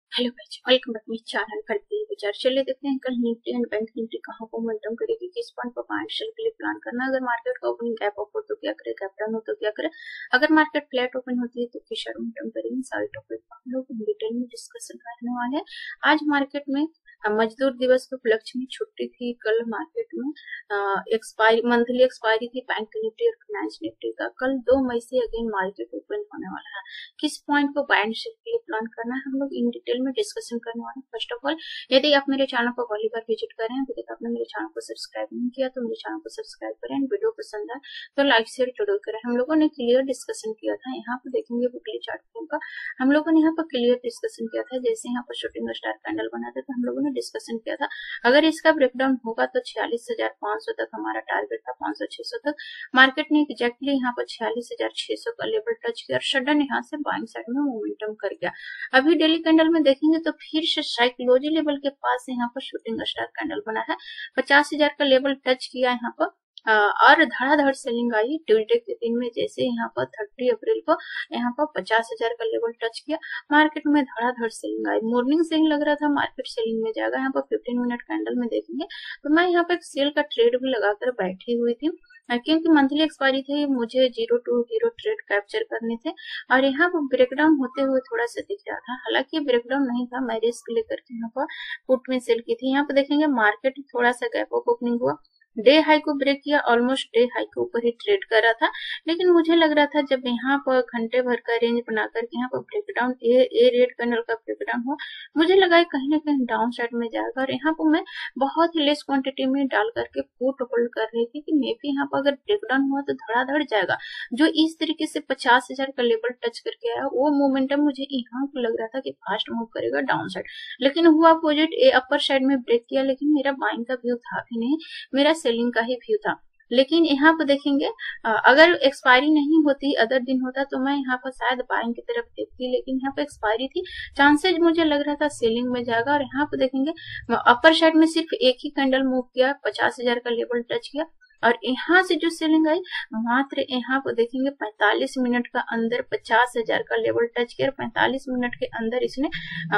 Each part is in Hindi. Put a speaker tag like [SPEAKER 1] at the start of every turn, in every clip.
[SPEAKER 1] हेलो गाइस, वेलकम बैक मेरे चैनल करते हैं विचार। चलिए देखते हैं कल निफ्टी एंड बैंक निफ्टी कहाँ को मोमेंटम करेगी, किस पॉइंट पर बाय सेल के लिए प्लान करना है। अगर मार्केट का ओपनिंग गैप अप हो तो क्या करे, गैप डाउन हो तो क्या करे, अगर मार्केट फ्लैट ओपन होती है तो किस शेयर मोमेंटम करेंगे। सारे टॉपिक हम लोग डिटेल में डिस्कशन करने वाले हैं। आज मार्केट में मजदूर दिवस के उपलक्ष्य में छुट्टी थी। कल मार्केट में एक्सपायरी मंथली एक्सपायरी थी बैंक निफ्टी और फाइनेंस निफ्टी का। कल 2 मई से अगेन मार्केट ओपन होने वाला है। किस पॉइंट को बाय एंड सेल के लिए प्लान करना है, हम लोग इन डिटेल में डिस्कशन करने वाले हैं। फर्स्ट ऑफ ऑल, यदि आप मेरे चैनल को पहली बार विजिट कर रहे हैं, अभी तक आपने मेरे चैनल को सब्सक्राइब नहीं किया तो मेरे चैनल को सब्सक्राइब करें। वीडियो पसंद आए तो लाइक शेयर जरूर करें। हम लोगों ने क्लियर डिस्कशन किया था, यहाँ पे देखेंगे वीकली चार्ट का हम लोगों ने यहाँ पर क्लियर डिस्कशन किया था। जैसे यहाँ पर शूटिंग स्टार कैंडल बना था तो हम लोगों ने डिस्कशन किया था अगर इसका ब्रेकडाउन होगा तो 46,500 तक हमारा टारगेट था, 500-600 तक। मार्केट ने एग्जैक्टली यहाँ पर 46,600 का लेवल टच किया और सडन यहाँ से बाइंग साइड में मोमेंटम कर गया। अभी डेली कैंडल में देखेंगे तो फिर से साइकोलॉजी लेवल के पास यहाँ पर शूटिंग स्टार कैंडल बना है। 50,000 का लेवल टच किया यहाँ पर और धड़ाधड़ सेलिंग आई ट्यूजडे के दिन में। जैसे यहाँ पर 30 अप्रैल को यहाँ पर 50,000 का लेवल टच किया, मार्केट में धड़ाधड़ सेलिंग आई। मॉर्निंग सेलिंग लग रहा था मार्केट सेलिंग में जाएगा। यहाँ पर 15 मिनट कैंडल में देखेंगे तो मैं यहाँ पर एक सेल का ट्रेड भी लगाकर बैठी हुई थी, क्योंकि मंथली एक्सपायरी थी, मुझे 0 to 0 ट्रेड कैप्चर करने थे। और यहाँ पर ब्रेकडाउन होते हुए थोड़ा सा दिख रहा था, हालांकि ब्रेकडाउन नहीं था, मैं रिस्क लेकर के यहाँ पर पुट में सेल की थी। यहाँ पर देखेंगे मार्केट थोड़ा सा गैप अप ओपनिंग हुआ, डे हाई को ब्रेक किया, ऑलमोस्ट डे हाई के ऊपर ही ट्रेड कर रहा था। लेकिन मुझे लग रहा था जब यहाँ पर घंटे भर का रेंज बनाकर यहाँ पर ब्रेकडाउन ए रेड कैंडल का ब्रेकडाउन हुआ, मुझे लगा कहीं ना कहीं डाउन साइड में जाएगा। और यहाँ पर मैं बहुत ही लेस क्वांटिटी में डाल करके पुट होल्ड कर रही थी कि मे भी यहाँ पर अगर ब्रेकडाउन हुआ तो धड़ाधड़ जाएगा। जो इस तरीके से 50,000 का लेवल टच करके आया वो मोमेंटम मुझे यहाँ पर लग रहा था कि फास्ट मूव करेगा डाउन साइड, लेकिन हुआ अपोजिट। ए अपर साइड में ब्रेक किया, लेकिन मेरा बाइंग का व्यू था भी नहीं, मेरा सेलिंग का ही व्यू था। लेकिन यहाँ पर देखेंगे अगर एक्सपायरी नहीं होती, अदर दिन होता तो मैं यहाँ पर शायद बाइंग की तरफ देखती, लेकिन यहाँ पर एक्सपायरी थी, चांसेस मुझे लग रहा था सेलिंग में जाएगा। और यहाँ पर देखेंगे अपर साइड में सिर्फ एक ही कैंडल मूव किया, 50,000 का लेवल टच किया और यहाँ से जो सेलिंग आई मात्र यहाँ पर देखेंगे 45 मिनट का अंदर 50,000 का लेवल टच किया। 45 मिनट के अंदर इसने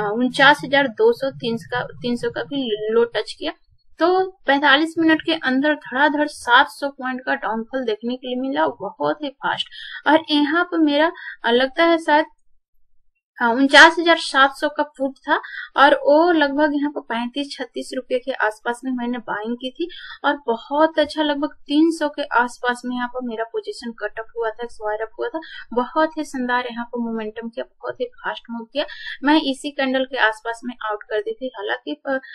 [SPEAKER 1] 49,200 300 का भी लो टच किया। तो 45 मिनट के अंदर धड़ाधड़ 700 पॉइंट का डाउनफॉल देखने के लिए मिला, बहुत ही फास्ट। और यहाँ पर मेरा लगता है शायद 49,700 का फुट था और वो लगभग यहाँ पर 35-36 रुपए के आसपास में मैंने बाइंग की थी। और बहुत अच्छा लगभग 300 के आसपास में यहाँ पर मेरा पोजीशन कट अप हुआ था, स्वायर अप हुआ था। बहुत ही शानदार यहाँ पर मोमेंटम किया, बहुत ही फास्ट मूव किया। मैं इसी कैंडल के आसपास में आउट कर दी थी, हालांकि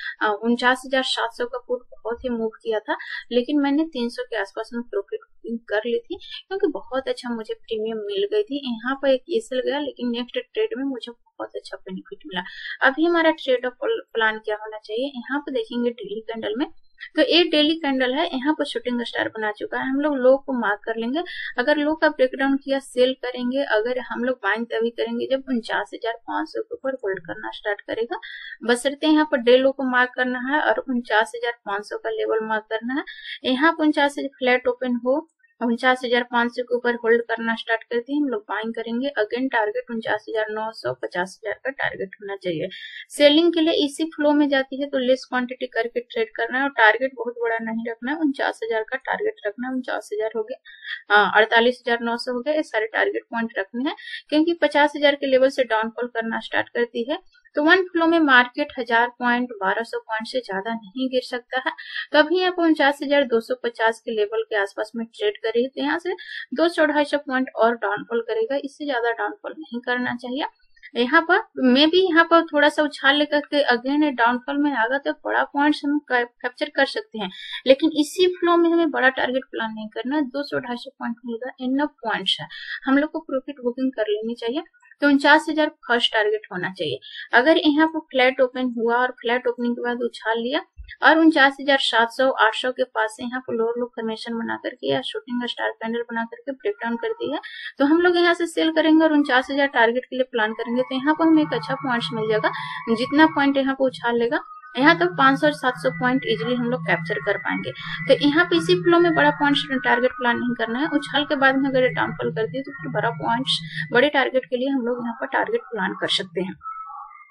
[SPEAKER 1] 49,700 का फुट बहुत ही मूव किया था, लेकिन मैंने 300 के आसपास में प्रॉफिट कर ली थी क्योंकि बहुत अच्छा मुझे प्रीमियम मिल गई थी। यहाँ पर एक एसएल गया, लेकिन नेक्स्ट ट्रेड में मुझे बहुत अच्छा बेनिफिट मिला। अभी हमारा ट्रेड ऑफ प्लान क्या होना चाहिए, यहाँ पर देखेंगे डेली कैंडल में तो एक डेली कैंडल है, यहाँ पर शूटिंग स्टार बना चुका है। हम लोग लो को मार्क कर लेंगे, अगर लो का ब्रेकडाउन किया सेल करेंगे। अगर हम लोग बाइंग तभी करेंगे जब 49,500 के ऊपर होल्ड करना स्टार्ट करेगा, बशर्ते यहाँ पर डे लो को मार्क करना है और 49,500 का लेवल मार्क करना है। यहाँ 49 फ्लैट ओपन हो, 49,500 के ऊपर होल्ड करना स्टार्ट करते हैं, हम लोग बाइंग करेंगे। अगेन टारगेट 49,900, 50,000 का टारगेट होना चाहिए। सेलिंग के लिए इसी फ्लो में जाती है तो लेस क्वांटिटी करके ट्रेड करना है और टारगेट बहुत बड़ा नहीं रखना है। 49,000 का टारगेट रखना है, 49,000 हो गया, 48,900 हो गया, ये सारे टारगेट पॉइंट रखने हैं क्योंकि 50,000 के लेवल से डाउनफॉल करना स्टार्ट करती है तो वन फ्लो में मार्केट 1000 पॉइंट 1200 पॉइंट से ज्यादा नहीं गिर सकता है। तो अभी यहाँ 49,250 के लेवल के आसपास में ट्रेड करेगी तो यहाँ से 200-250 पॉइंट और डाउनफॉल करेगा, इससे ज्यादा डाउनफॉल नहीं करना चाहिए। यहाँ पर मे भी यहाँ पर थोड़ा सा उछाल लेकर के अगेन डाउनफॉल में आगा तो बड़ा पॉइंट्स हम कैप्चर कर सकते हैं, लेकिन इसी फ्लो में हमें बड़ा टारगेट प्लान नहीं करना है। 200-250 पॉइंट मिलेगा, इनफ पॉइंट्स है, हम लोग को प्रॉफिट बुकिंग कर लेनी चाहिए। तो 49,000 फर्स्ट टारगेट होना चाहिए। अगर यहाँ पर फ्लैट ओपन हुआ और फ्लैट ओपनिंग के बाद उछाल लिया और 49,700-800 के पास से यहाँ पर लोअर लो फॉर्मेशन बना करके या शूटिंग स्टार कैंडल बना करके ब्रेकडाउन कर दिया तो हम लोग यहाँ से सेल करेंगे और 49,000 टारगेट के लिए प्लान करेंगे तो यहाँ पर हमें एक अच्छा पॉइंट्स मिल जाएगा। जितना पॉइंट यहाँ पर उछाल लेगा यहाँ तक 500 और 700 पॉइंट इजिली हम लोग कैप्चर कर पाएंगे। तो यहाँ पे इसी फ्लो में बड़ा पॉइंट्स टारगेट प्लान नहीं करना है। उछाल के बाद में अगर डाउनफॉल करती है तो फिर बड़ा पॉइंट्स बड़े टारगेट के लिए हम लोग यहाँ पर टारगेट प्लान कर सकते हैं।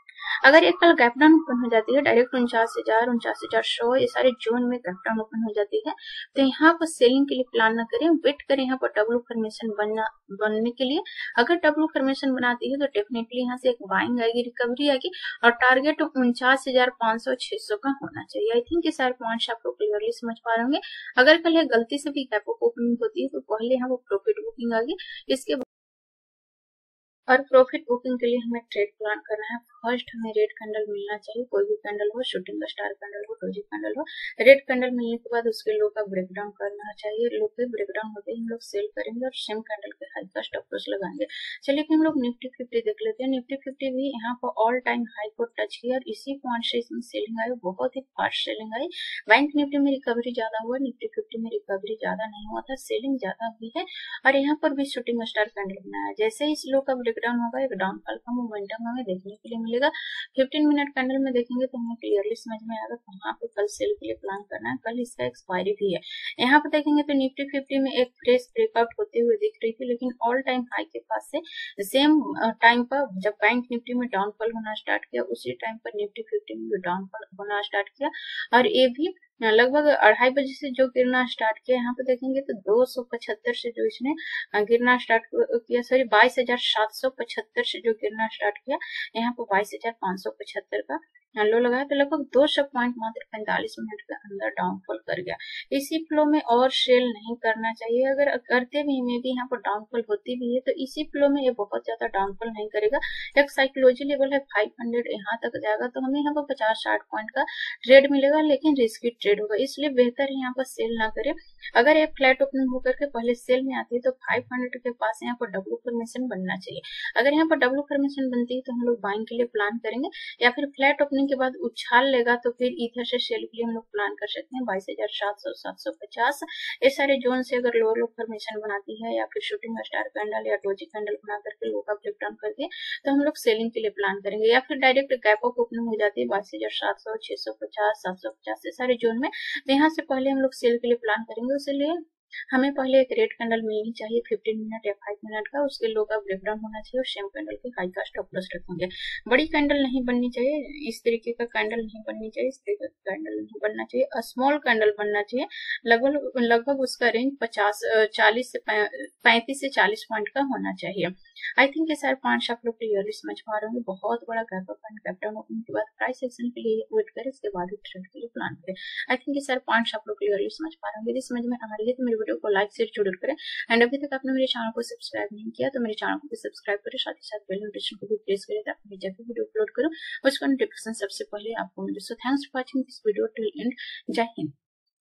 [SPEAKER 1] अगर एक कल गैप डाउन ओपन हो जाती है डायरेक्ट 49,000 49,100 ये सारे जोन में गैप डाउन ओपन हो जाती है, तो यहाँ पर सेलिंग के लिए प्लान ना करें, वेट करें यहाँ पर डब्ल्यू फॉर्मेशन बनने के लिए। अगर डब्ल्यू फॉर्मेशन बनाती है तो डेफिनेटली यहाँ से एक बाइंग आएगी, रिकवरी आएगी और टारगेट 49,500-600 का होना चाहिए। आई थिंक ये सारे पॉइंट्स आप लोग क्लियरली समझ पा रहे होंगे। अगर कल गलती से भी गैप अप ओपनिंग होती है तो पहले यहाँ वो प्रॉफिट बुकिंग आएगी, इसके और प्रॉफिट बुकिंग के लिए हमें ट्रेड प्लान करना है। फर्स्ट हमें रेड कैंडल मिलना चाहिए, कोई भी कैंडल हो, शूटिंग स्टार कैंडल हो, डोजी कैंडल हो। रेड कैंडल मिलने के बाद उसके लो का ब्रेकडाउन करना चाहिए, लो के ब्रेकडाउन होते ही हम लोग सेल करेंगे और सेम कैंडल के हाई का स्टॉप लॉस लगाएंगे। चलिए हम लोग निफ्टी 50 देख लेते हैं। निफ्टी 50 भी यहाँ पर ऑल टाइम हाई को टच किया और इसी पॉइंट से इसमें सेलिंग आई, बहुत ही फास्ट सेलिंग आई। बैंक निफ्टी में रिकवरी ज्यादा हुआ, निफ्टी 50 में रिकवरी ज्यादा नहीं हुआ था, सेलिंग ज्यादा हुई है और यहाँ पर भी शूटिंग स्टार कैंडल बनाया। जैसे इस लो का ब्रेकडाउन होगा एक डाउनफॉल का मोमेंटम हमें देखने के लिए मिलेगा। 15 मिनट कैंडल में देखेंगे तो हमें क्लियरली समझ में आएगा कहाँ पे कल सेल के लिए प्लान करना है, कल इसका एक्सपायरी भी है। यहाँ पर देखेंगे तो निफ्टी 50 में एक फ्रेश ब्रेकआउट होते हुए दिख रही थी, लेकिन ऑल टाइम हाई के पास से सेम टाइम पर जब बैंक निफ्टी में डाउनफॉल होना स्टार्ट किया उसी टाइम पर निफ्टी 50 में भी डाउनफॉल होना स्टार्ट किया और ये भी लगभग 2:30 बजे से जो गिरना स्टार्ट किया। यहाँ पे देखेंगे तो 275 से जो इसने गिरना स्टार्ट किया, सॉरी 22,775 से जो गिरना स्टार्ट किया, यहाँ पर 22,575 का लो लगाया, तो लगभग 200 पॉइंट मात्र 45 मिनट के अंदर डाउनफॉल कर गया। इसी फ्लो में और सेल नहीं करना चाहिए, अगर करते भी में भी यहाँ पर डाउनफॉल होती भी है तो इसी फ्लो में ये बहुत ज्यादा डाउनफॉल नहीं करेगा। एक साइकोलॉजी लेवल है 500, यहाँ तक जाएगा तो हमें यहाँ पर 50-60 पॉइंट का ट्रेड मिलेगा, लेकिन रिस्की ट्रेड होगा, इसलिए बेहतर है यहाँ पर सेल ना करें। अगर एक फ्लैट ओपनिंग होकर के पहले सेल में आती है तो 500 के पास यहाँ पर डब्ल्यू फॉर्मेशन बनना चाहिए। अगर यहाँ पर डब्ल्यू फॉर्मेशन बनती है तो हम लोग बाइंग के लिए प्लान करेंगे, या फिर फ्लैट ओपनिंग के बाद उछाल लेगा तो फिर इधर से सेल के लिए हम लोग प्लान कर सकते हैं 22,700 750। ये सारे जोन से अगर लोअर लो फॉर्मेशन बनाती है या फिर शूटिंग स्टार कैंडल या डोजी कैंडल बना करके लो का ब्रेकडाउन करके तो हम लोग सेलिंग के लिए प्लान करेंगे, या फिर डायरेक्ट गैप अप ओपनिंग हो जाती है 22,700 650 750 से सारे जोन में, तो यहाँ से पहले हम लोग सेल के लिए प्लान करेंगे। इसलिए हमें पहले एक रेड कैंडल मिलनी चाहिए 15 मिनट या 5 मिनट का, उसके लो का ब्रेकडाउन होना चाहिए और सेम कैंडल के हाई का स्टॉप लॉस रखेंगे। बड़ी कैंडल नहीं बननी चाहिए, इस तरीके का कैंडल नहीं बननी चाहिए, इस तरीके का कैंडल नहीं बनना चाहिए, स्मॉल कैंडल बनना चाहिए। लगभग उसका रेंज 35 से 40 पॉइंट का होना चाहिए। आई थिंक ये सारे पॉइंट्स आप लोग क्लियरली समझ पा रहे होंगे। बहुत बड़ा gap up and gap down opening के बाद प्राइस एक्शन के लिए वेट करें, इसके बाद ही ट्रेड के लिए प्लान करें। आई थिंक ये सारे पॉइंट्स आप लोग क्लियरली समझ पा रहे होंगे। यदि समझ में आ रही है तो मेरे वीडियो को लाइक शेयर जरूर करें, एंड अभी तक आपने मेरे चैनल को सब्सक्राइब नहीं किया तो मेरे चैनल को भी सब्सक्राइब करें, साथ ही साथ बेल नोटिफिकेशन को भी प्रेस करें ताकि जब भी वीडियो अपलोड करूं उसका नोटिफिकेशन सबसे पहले आपको मिले। So thanks for watching this video till end. जय हिंद।